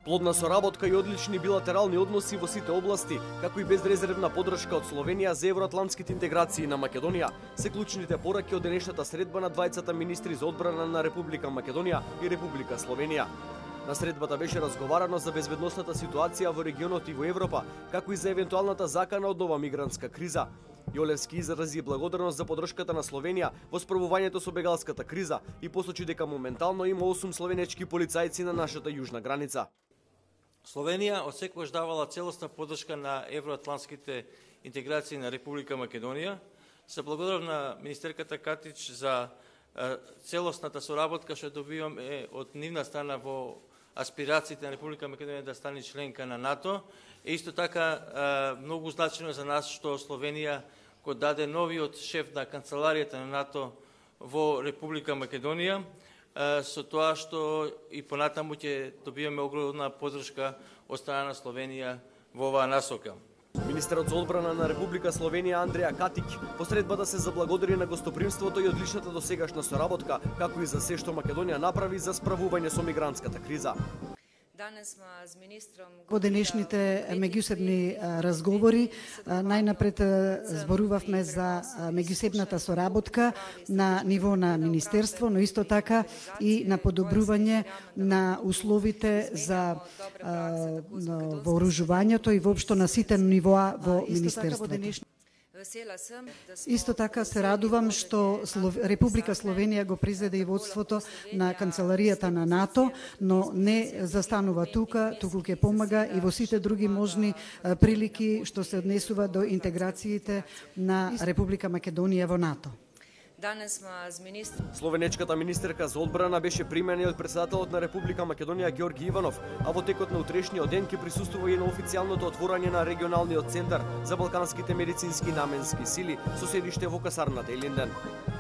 Плодна соработка и одлични билатерални односи во сите области, како и безрезервна подршка од Словенија за евроатлантските интеграции на Македонија, се клучните пораки од денешната средба на двајцата министри за одбрана на Република Македонија и Република Словенија. На средбата беше разговарано за безбедносната ситуација во регионот и во Европа, како и за евентуалната закана од нова мигрантска криза. Јолевски изрази благодарност за подршката на Словенија во справувањето со бегалската криза и посочи дека моментално има 8 словенечки полицајци на нашата јужна граница. Словенија отсекогаш давала целосна подршка на евроатлантските интеграции на Република Македонија. Се благодарам на министерката Катич за целосната соработка што добиваме од нивна страна во аспирациите на Република Македонија да стане членка на НАТО. И исто така многу значено за нас што Словенија го даде новиот шеф на канцеларијата на НАТО во Република Македонија, со тоа што и понатаму ќе добиваме огромна подршка од страна на Словенија во оваа насока. Министерот за одбрана на Република Словенија Андреја Катик по средбата се заблагодари на гостопримството и одличната досегашна соработка, како и за се што Македонија направи за справување со мигрантската криза. Во денешните меѓусебни разговори најнапред зборувавме за меѓусебната соработка на ниво на министерство, но исто така и на подобрување на условите за вооружувањето и воопшто на сите нивоа во министерството. Исто така се радувам што Република Словенија го призеде и водството на канцеларијата на НАТО, но не застанува тука, туку ќе помага и во сите други можни прилики што се однесува до интеграциите на Република Македонија во НАТО. Словенечката министерка за одбрана беше примена од претседателот на Република Македонија Ѓорги Иванов, а во текот на утрешниот ден ќе присуствува и на официјалното отворање на регионалниот центар за балканските медицински наменски сили со седиште во касарната Илинден.